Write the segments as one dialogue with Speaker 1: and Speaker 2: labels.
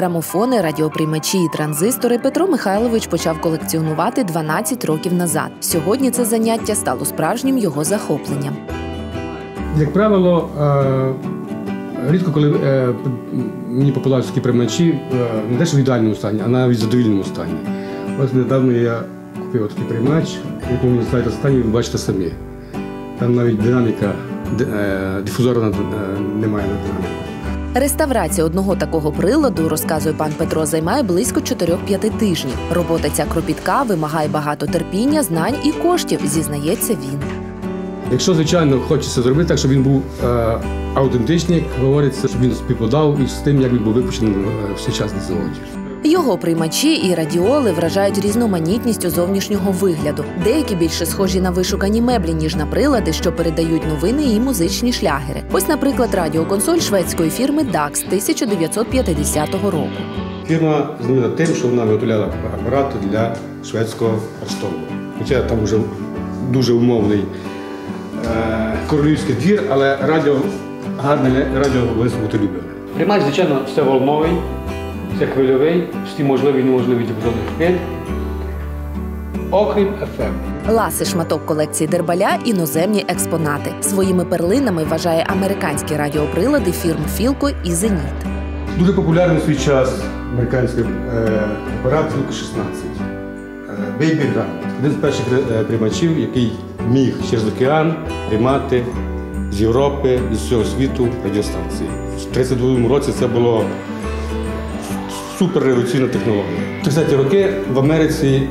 Speaker 1: Грамофони, радіоприймачі і транзистори Петро Михайлович почав колекціонувати 12 років назад. Сьогодні це заняття стало справжнім його захопленням.
Speaker 2: Як правило, рідко коли мені попадаються такі приймачі не те, що в ідеальному стані, а навіть в задовільному стані. Ось недавно я купив такий приймач, в якому він стоїть в стані, ви бачите самі. Там навіть динаміка, дифузора немає на динаміку.
Speaker 1: Реставрація одного такого приладу, розказує пан Петро, займає близько 4-5 тижнів. Робота ця кропітка, вимагає багато терпіння, знань і коштів, зізнається він.
Speaker 2: Якщо, звичайно, хочеться зробити так, щоб він був аутентичний, як говориться, щоб він співпадав із тим, як він був випущений в сучасній заводі.
Speaker 1: Його приймачі і радіоли вражають різноманітністю зовнішнього вигляду. Деякі більше схожі на вишукані меблі, ніж на прилади, що передають новини і музичні шлягери. Ось, наприклад, радіоконсоль шведської фірми DAX 1950 року.
Speaker 2: Фірма знаменита тим, що вона виготовляла апарати для шведського престолу. Хоча там вже дуже умовний королівський двір, але гарне радіо вислухати любили. Приймач, звичайно, все волновий. Це хвильовий, всі можливі і неможливі діапазони хвиль, окрім FM.
Speaker 1: Ласий шматок колекції Дербаля – іноземні експонати. Своїми перлинами вважає американські радіоприлади фірм Philco і Zenith.
Speaker 2: Дуже популярний в свій час американський апарат Philco 16. Baby Grand. Один з перших приймачів, який міг через океан приймати з Європи, з всього світу радіостанції. В 1932 році це було суперреволюційна технологія. В 30-ті роки в Америці,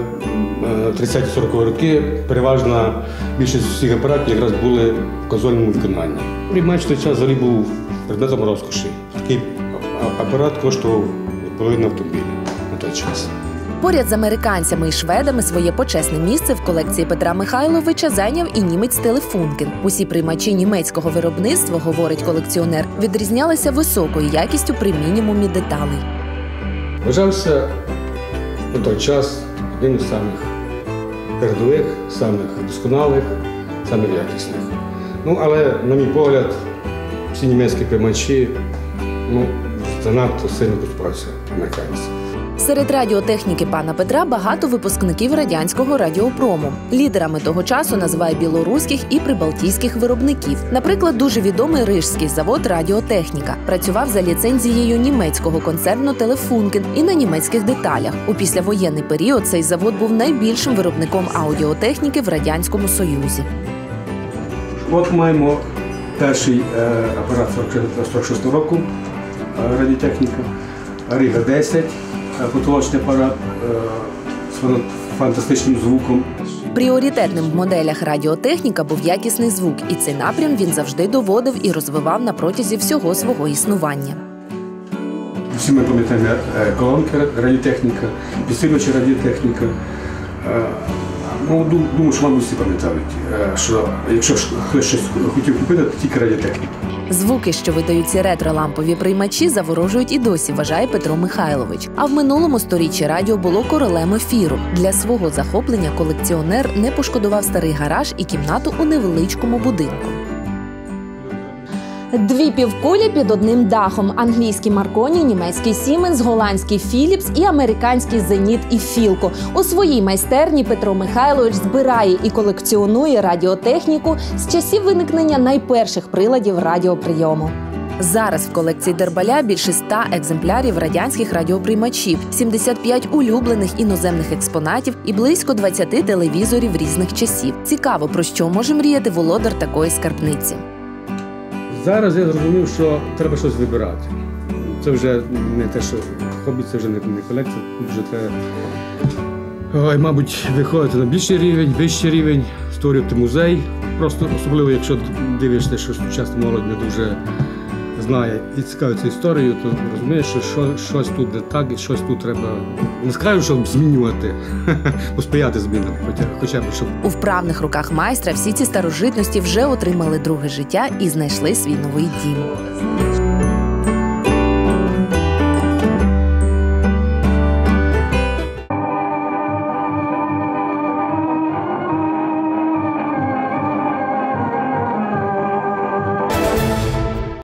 Speaker 2: 30-40 роки, переважна більшість всіх апаратів якраз були в консольному виконанні. Приймач в той час взагалі був предметом розкоші. Такий апарат коштував половину автомобіля на той час.
Speaker 1: Поряд з американцями і шведами своє почесне місце в колекції Петра Михайловича зайняв і німець Телефункен. Усі приймачі німецького виробництва, говорить колекціонер, відрізнялися високою якістю при мінімумі деталей.
Speaker 2: Вважався на той час одним з самих передових, самих досконалих, самих якісних. Але, на мій погляд, всі німецькі приймачі занадто сильно поступаються американцям.
Speaker 1: Серед радіотехніки пана Петра багато випускників радянського радіопрому. Лідерами того часу називає білоруських і прибалтійських виробників. Наприклад, дуже відомий рижський завод «Радіотехніка» працював за ліцензією німецького концерну «Телефункен» і на німецьких деталях. У післявоєнний період цей завод був найбільшим виробником аудіотехніки в Радянському Союзі.
Speaker 2: От маємо перший апарат 46 року, радіотехніка, Рига-10. Потолочний апарат з фантастичним звуком.
Speaker 1: Пріоритетним в моделях радіотехніка був якісний звук, і цей напрям він завжди доводив і розвивав на протязі всього свого існування.
Speaker 2: Всі ми пам'ятаємо колонки радіотехніка, підсилювачі радіотехніка. Думаю, що, мабуть, всі пам'ятають, що якщо хтось щось хотів купити, то тільки радіотехніка.
Speaker 1: Звуки, що видають ці ретро-лампові приймачі, заворожують і досі, вважає Петро Михайлович. А в минулому сторіччі радіо було королем ефіру. Для свого захоплення колекціонер не пошкодував старий гараж і кімнату у невеличкому будинку. Дві півкулі під одним дахом – англійський Марконі, німецький Siemens, голландський Philips і американський Zenith і Philco. У своїй майстерні Петро Михайлович збирає і колекціонує радіотехніку з часів виникнення найперших приладів радіоприйому. Зараз в колекції Дербаля більше 100 екземплярів радянських радіоприймачів, 75 улюблених іноземних експонатів і близько 20 телевізорів різних часів. Цікаво, про що може мріяти володар такої скарбниці.
Speaker 2: Зараз я зрозумів, що треба щось вибирати. Це вже не те, що хобі, це вже не колекція, вже треба, мабуть, виходити на більший рівень, вищий рівень, створювати музей. Просто особливо, якщо дивишся, що сучасна молодь не дуже знає і цікавиться історією, то розумієш, що щось тут не так і щось тут треба, не скажу, щоб змінювати, посприяти змінам, хоча б щоб.
Speaker 1: У вправних руках майстра всі ці старожитності вже отримали друге життя і знайшли свій новий дім.